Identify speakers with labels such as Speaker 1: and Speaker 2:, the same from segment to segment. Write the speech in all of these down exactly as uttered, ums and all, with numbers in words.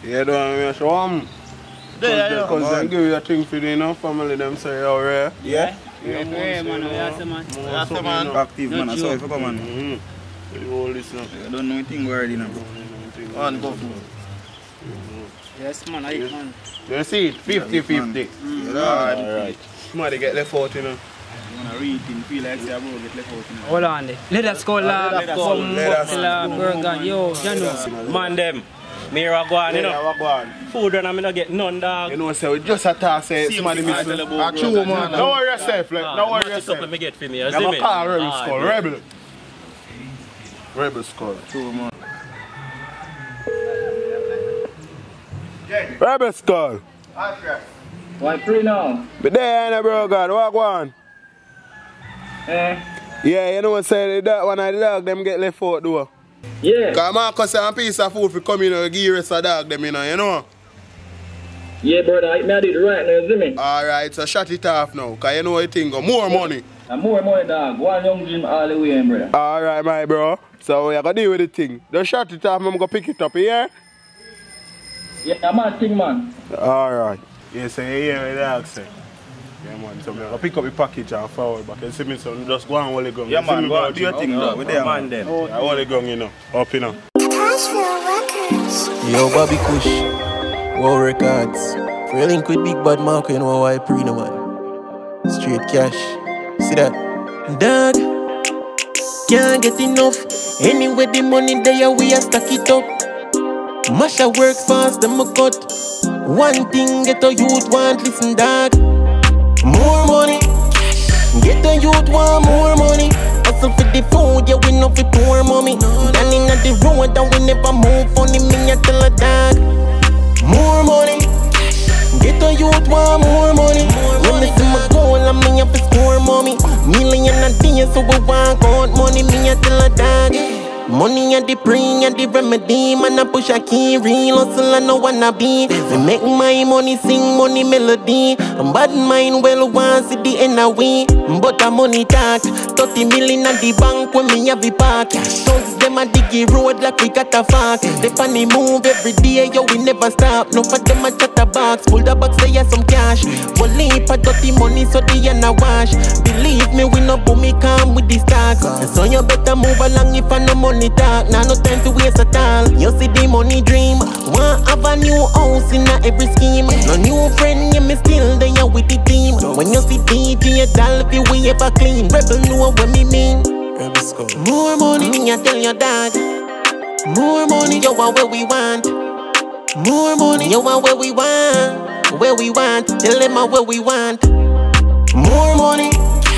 Speaker 1: Yeah, don't want me to show them. Because they give you a thing for you know, family them say you're rare.
Speaker 2: Yeah?
Speaker 3: Yeah, man, man. That's the man.
Speaker 2: That's the man. Active man, sorry for man.
Speaker 1: Mm-hmm. You all listen.
Speaker 2: I don't know anything already now. On go for
Speaker 3: Yes, man, I man.
Speaker 1: You see it? fifty fifty.
Speaker 2: Mm.
Speaker 1: Alright. Somebody get left out, you know.
Speaker 2: You want to read things, feel like say I'm going to get left out. You know.
Speaker 3: Hold on there. Let us go, lad.
Speaker 2: Let us go.
Speaker 3: Come
Speaker 1: Let us
Speaker 3: up, burger. Yo, Jano.
Speaker 4: Man them, me a go on, you know.
Speaker 1: Yeah, go on.
Speaker 4: Food run, I mean, I get none, dog.
Speaker 1: You know, say we just a talk, say somebody miss me.
Speaker 2: Ah, true, man.
Speaker 1: Don't worry yourself, like, don't worry
Speaker 4: What
Speaker 1: yourself.
Speaker 4: supplement me get for me, you
Speaker 1: I'm
Speaker 4: see
Speaker 1: a
Speaker 4: me?
Speaker 1: car Rebel
Speaker 4: Ah,
Speaker 1: Skull,
Speaker 4: yeah.
Speaker 1: Rebel. Rebel Skull.
Speaker 2: True, man.
Speaker 1: Rebel Skull.
Speaker 5: Why free now?
Speaker 1: But there, ain't bro, God, what go on?
Speaker 5: Eh?
Speaker 1: Yeah, you know what say that one of the dog them get left out though.
Speaker 5: Yeah.
Speaker 1: Because Marcus say a piece of food for come in and give rest of dog them, you know, you know?
Speaker 5: Yeah, brother, I did it right now, see me?
Speaker 1: Alright, so shut it off now, because you know what you think, more money.
Speaker 5: And more money, dog. One young Jim all the way, brother.
Speaker 1: Alright, my bro. So we are going to deal with the thing. Just shut it off, I'm going to pick it up, yeah?
Speaker 5: Yeah, I'm a thing, man.
Speaker 1: Alright. Yeah, so you hear what the dog say? Yeah, man, so I'm going to pick up the package and forward back. You see me, so just go and hold the gun.
Speaker 2: Yeah,
Speaker 1: You see
Speaker 2: man,
Speaker 1: me,
Speaker 2: go
Speaker 1: bro?
Speaker 2: on, do your thing, dog. We're there,
Speaker 4: Man
Speaker 2: man.
Speaker 4: them.
Speaker 1: Yeah, hold the gun, you know. Up, you know.
Speaker 6: Yo, Bobby Kush, Wow Records. Feeling with Big Bad Mark, you know why I pre no man. Straight cash. See that? Dad, can't get enough. Anyway, the money there, we are stack it up. Masha work fast, them a cut. One thing get a youth want, listen, dog. More money. Get a youth want more money. Hustle for the food, yeah, we know for poor mommy. Standing at the road, and we never move. Funny me, I tell a dog. More money. Get a youth want more money. When me see my goal, I me have to score mommy. Million a day, so we want out money. Me I tell a dog. Money and the bring and the remedy. Man I push a key, real hustle and no wanna be. We make my money sing money melody. Bad mind well want see the end of we. But a money talk. thirty million at the bank when me have the park. Thugs them a diggy road like we got a fuck. They funny move every day, yo we never stop. No for them a chat a box. Pull the box say yeah some cash. One leap a dirty money so they a na wash. Believe me we no boom me calm with the stocks. So you better move along if I no money talk. Now no time to waste at all. You see the money dream. Want have a new house in a every scheme. No new friend, yeah me still there with the team. When you see D J tell if you we ever clean. Rebel know what me mean. More money, me I tell your dad. More money, you want where we want. More money, you want where we want. Where we want, tell them where we want. More money,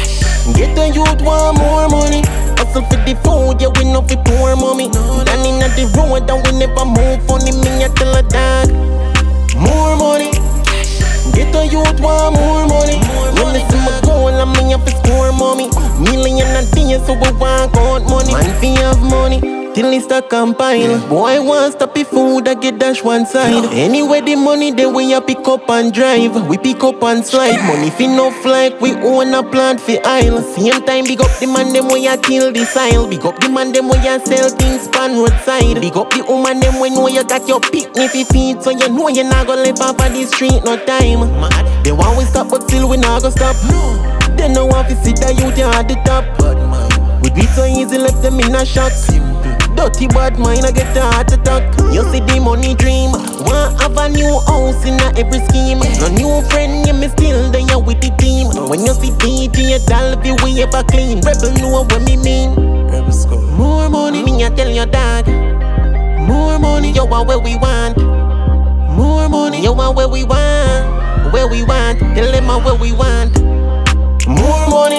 Speaker 6: get the youth want more money. Hustle for the food, yeah we know for poor mommy. Standing at the road and we never move. Funny me I tell a dog. More money, get the youth want more money. When me see my goal, I me have to score mommy. Million a day, so we want out money. Man fi have money till it start compile. Boy want stop the food, I get dash one side. Anyway the money the way you pick up and drive. We pick up and slide. Money fi no like we own a plant fi aisle. Same time big up the man them way you till the aisle. Big up the man them way you sell things pan roadside. Big up the woman them way know you got your picnic fi feed. So you know you not gonna live off of the street no time. They want we stop but still we not gonna stop. They know want to sit that youth at the top. We beat so easy left them in a shock. Dirty bad mind, I get the heart attack. You see the money dream. Want have a new house in a every scheme. No new friend, yeah me still there with the team. When you see D J, tell if you we ever clean. Rebel know what me mean. More money, me I tell your dad. More money, you want where we want. More money, you want where we want. Where we want, tell them where we want. More money,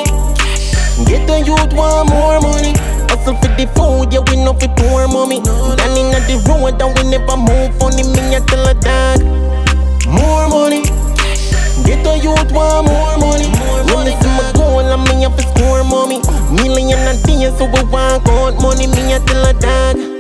Speaker 6: get the youth want more money. Hustle for the food, yeah we know for poor mommy. Standing at the road and we never move. Funny me I tell a dog. More money, get the youth want more money. When me see my goal, I me have to score mommy. Million a day, so we want out money. Me I tell a dog.